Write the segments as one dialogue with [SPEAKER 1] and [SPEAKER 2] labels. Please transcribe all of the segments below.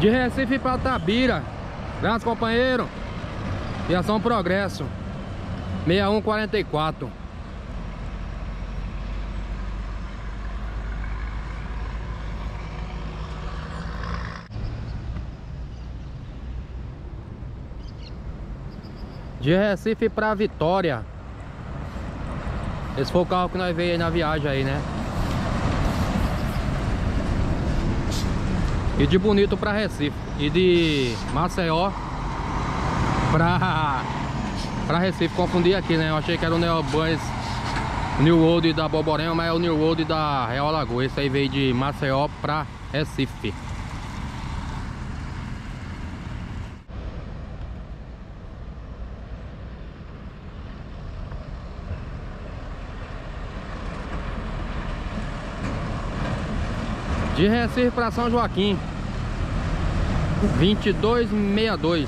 [SPEAKER 1] De Recife para Itabira. Abraço, companheiro. Viação Progresso 6144. De Recife para Vitória. Esse foi o carro que nós veio aí na viagem aí, né? E de Bonito para Recife. E de Maceió para Recife. Confundi aqui, né? Eu achei que era o Neobus New World da Borborema, mas é o New World da Real Alagoas. Esse aí veio de Maceió para Recife. De Recife para São Joaquim 2262.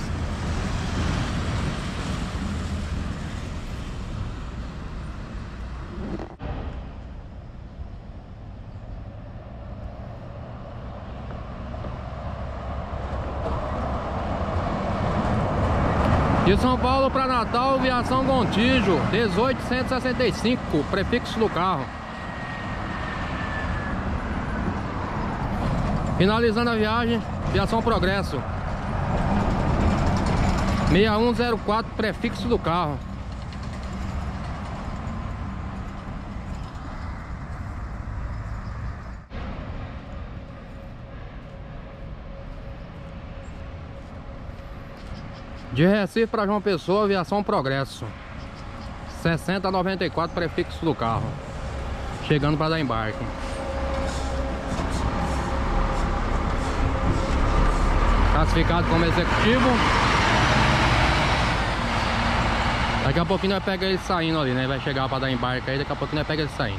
[SPEAKER 1] De São Paulo para Natal, Viação Gontijo 1865, prefixo do carro. Finalizando a viagem, Viação Progresso 6104, prefixo do carro. De Recife para João Pessoa, Viação Progresso 6094, prefixo do carro. Chegando para dar embarque. Classificado como executivo. Daqui a pouquinho nós pega ele saindo ali, né? Vai chegar para dar embarque aí, daqui a pouquinho nós pega ele saindo.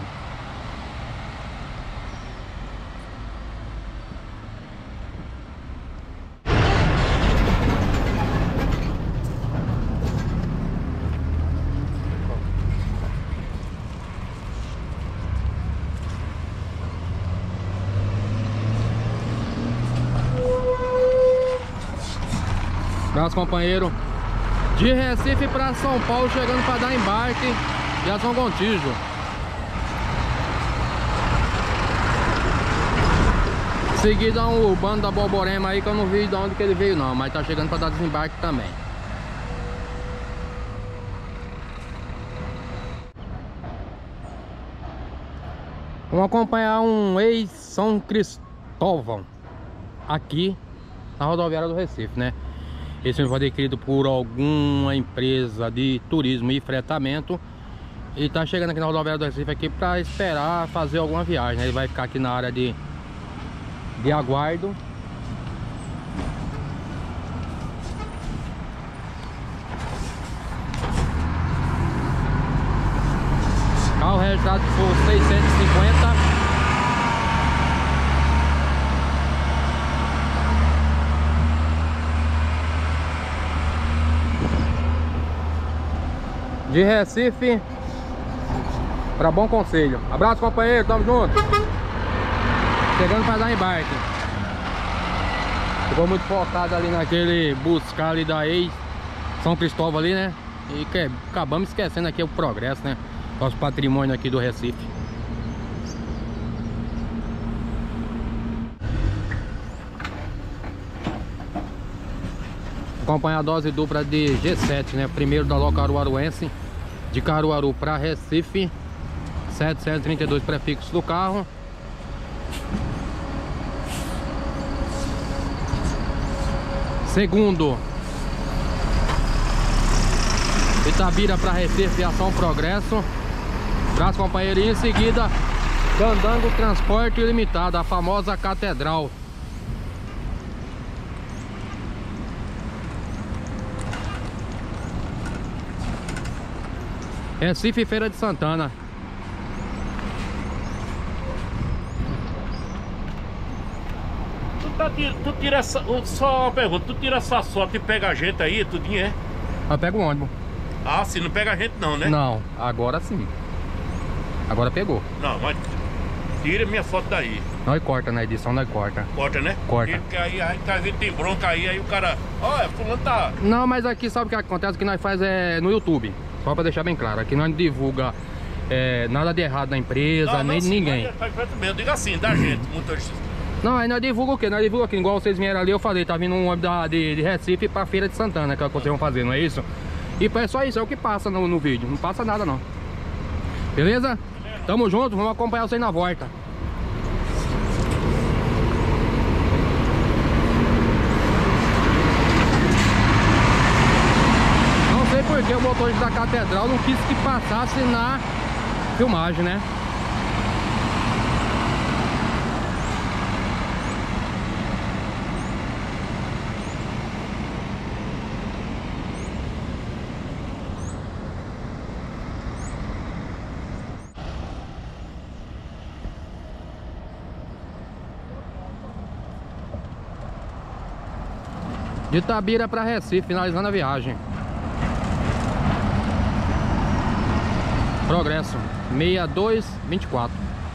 [SPEAKER 1] Abraço, companheiro. De Recife para São Paulo, chegando para dar embarque, Viação Gontijo. Seguida um urbano da Borborema aí, que eu não vi de onde que ele veio não, mas tá chegando para dar desembarque também. Vamos acompanhar um ex-São Cristóvão aqui na rodoviária do Recife, né? Esse foi adquirido por alguma empresa de turismo e fretamento. E tá chegando aqui na rodoviária do Recife aqui para esperar fazer alguma viagem, né? Ele vai ficar aqui na área de aguardo. Carro registrado por 650. De Recife para Bom Conselho. Abraço, companheiro, tamo junto. Chegando para dar embarque. Ficou muito focado ali naquele buscar ali da ex São Cristóvão ali, né? E que acabamos esquecendo aqui o Progresso, né? Nosso patrimônio aqui do Recife. Acompanhar a dose dupla de G7, né? Primeiro da Locaruaruense, de Caruaru para Recife, 732, prefixo do carro. Segundo, Itabira para Recife, Viação Progresso. Abraço, companheiro. E em seguida, Candango Transporte Limitado, a famosa Catedral. Recife, Feira de Santana.
[SPEAKER 2] Tu tira essa, só uma pergunta, tu tira essa foto e pega a gente aí, tudinho, é?
[SPEAKER 1] Eu pego o ônibus.
[SPEAKER 2] Ah, sim, não pega a gente não, né?
[SPEAKER 1] Não, agora sim. Agora pegou.
[SPEAKER 2] Não, mas Tira minha foto daí.
[SPEAKER 1] Nós corta na edição, nós corta.
[SPEAKER 2] Corta, né?
[SPEAKER 1] Corta.
[SPEAKER 2] Porque aí a gente às vezes tem bronca aí o cara... Olha, fulano tá...
[SPEAKER 1] Não, mas aqui sabe o que acontece? O que nós faz é no YouTube. Só pra deixar bem claro. Aqui nós não divulga nada de errado na empresa, nem de ninguém.
[SPEAKER 2] Tá mesmo. Diga assim, da gente, motorista.
[SPEAKER 1] Não, aí nós divulga o quê? Nós divulga aqui, igual vocês vieram ali, eu falei, tá vindo um ônibus de Recife pra Feira de Santana, que é o que vocês vão fazer, não é isso? E é só isso, é o que passa no vídeo, não passa nada não. Beleza? Tamo junto, vamos acompanhar vocês na volta. Não sei porque o motorista da Catedral não quis que passasse na filmagem, né? De Itabira para Recife, finalizando a viagem. Progresso 6224.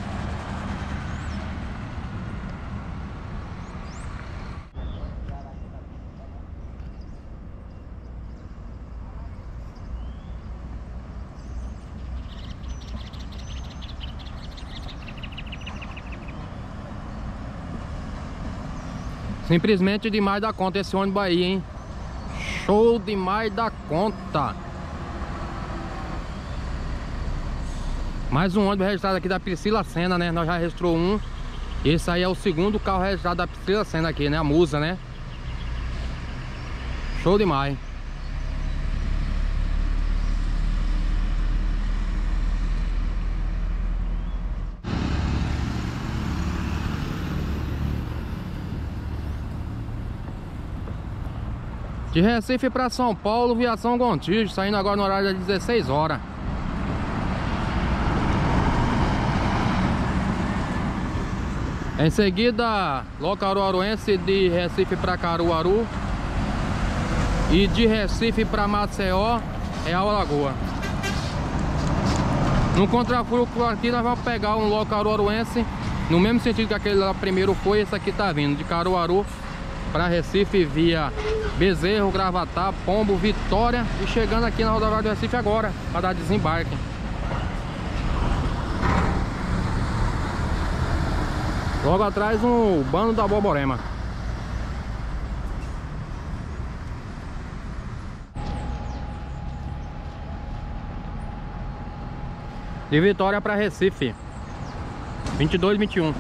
[SPEAKER 1] Simplesmente demais da conta esse ônibus aí, hein? Show demais da conta. Mais um ônibus registrado aqui da Priscila Senna, né? Nós já registrou um. Esse aí é o segundo carro registrado da Priscila Senna aqui, né? A Musa, né? Show demais. De Recife para São Paulo, Viação Gontijo, saindo agora no horário das 16 horas. Em seguida, Locaruaruense de Recife para Caruaru. E de Recife para Maceió é a Alagoa. No contrafluxo aqui nós vamos pegar um Locaruaruense, no mesmo sentido que aquele lá primeiro foi, esse aqui tá vindo de Caruaru para Recife via Bezerro, Gravatá, Pombo, Vitória e chegando aqui na rodoviária do Recife agora para dar desembarque. Logo atrás um bando da Borborema. De Vitória para Recife 2221.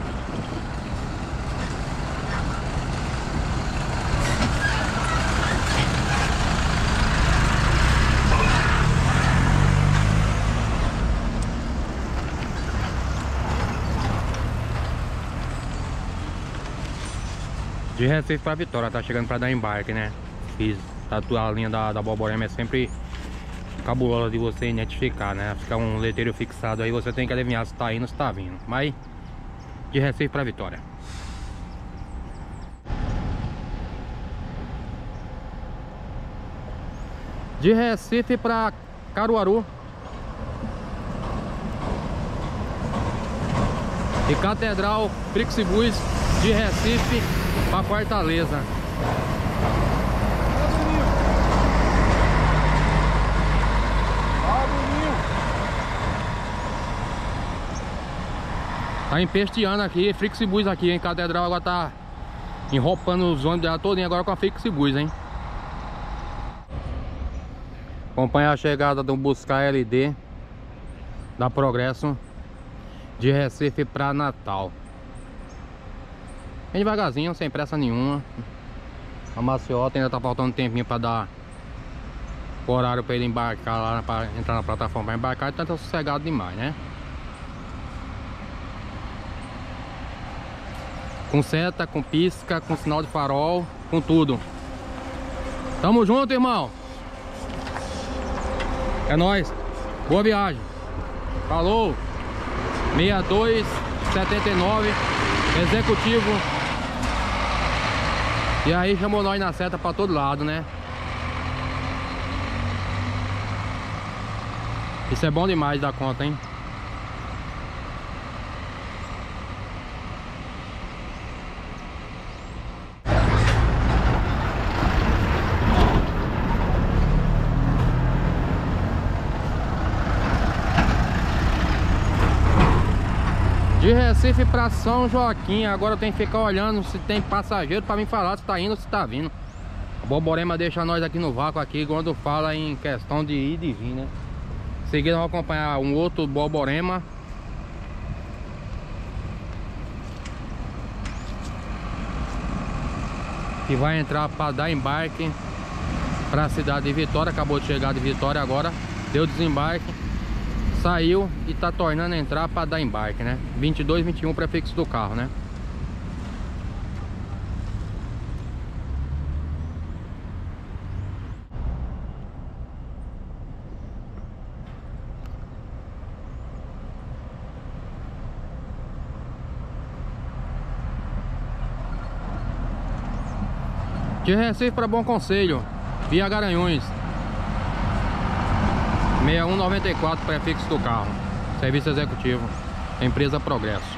[SPEAKER 1] De Recife para Vitória, tá chegando para dar embarque, né? Fiz a linha da Borborema é sempre cabulosa de você identificar, né? Fica um letreiro fixado aí, você tem que adivinhar se tá indo ou se tá vindo. Mas de Recife para Vitória. De Recife para Caruaru. E Catedral, Frixibus de Recife para Fortaleza. Tá empesteando aqui, Frixibus aqui, hein? Catedral agora tá enropando os ônibus dela todinho agora com a Frixibus, hein? Acompanha a chegada do Buscar LD da Progresso de Recife para Natal. Bem devagarzinho, sem pressa nenhuma. A Maciota ainda tá faltando um tempinho para dar o horário para ele embarcar lá, para entrar na plataforma para embarcar, então tá sossegado demais, né? Com seta, com pisca, com sinal de farol, com tudo. Tamo junto, irmão. É nóis. Boa viagem. Falou. 6279 Executivo. E aí chamou nós na seta pra todo lado, né? Isso é bom demais da conta, hein? De Recife pra São Joaquim. Agora eu tenho que ficar olhando se tem passageiro pra me falar se tá indo ou se tá vindo. O Borborema deixa nós aqui no vácuo aqui quando fala em questão de ir e de vir, né? Em seguida vamos acompanhar um outro Borborema. Que vai entrar para dar embarque para a cidade de Vitória. Acabou de chegar de Vitória agora. Deu desembarque. Saiu e tá tornando a entrar para dar embarque, né? 22, 21 prefixo do carro, né? De Recife para Bom Conselho, via Garanhuns. 6194 prefixo do carro. Serviço executivo, empresa Progresso.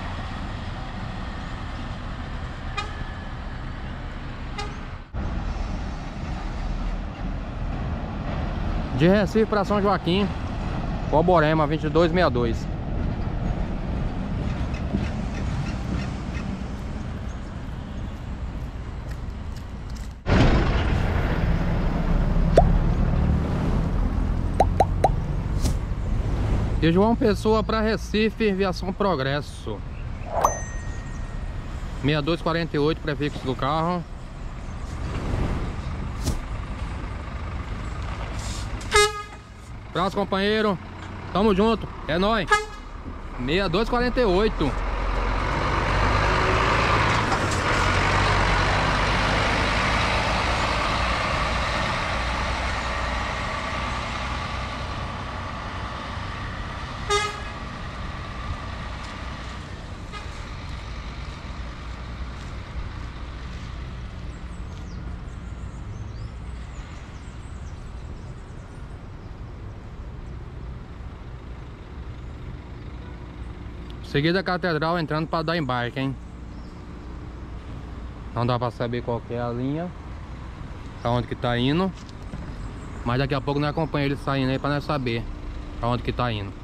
[SPEAKER 1] De Recife para São Joaquim, Borborema 2262. De João Pessoa para Recife, Viação Progresso. 6248 prefixo do carro. Abraço, companheiro. Tamo junto, é nóis. 6248. Seguida a catedral entrando para dar embarque, hein? Não dá para saber qual que é a linha, aonde que tá indo, mas daqui a pouco nós acompanhamos ele saindo aí para nós saber aonde que tá indo.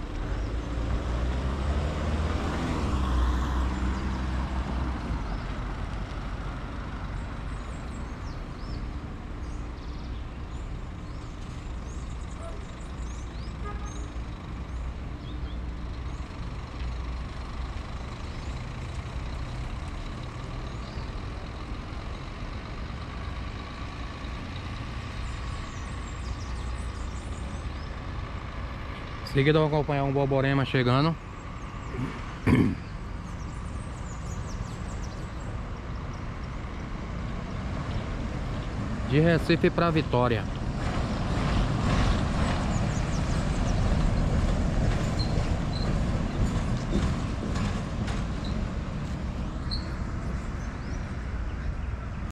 [SPEAKER 1] Em seguida eu vou acompanhar um Borborema chegando. De Recife para Vitória.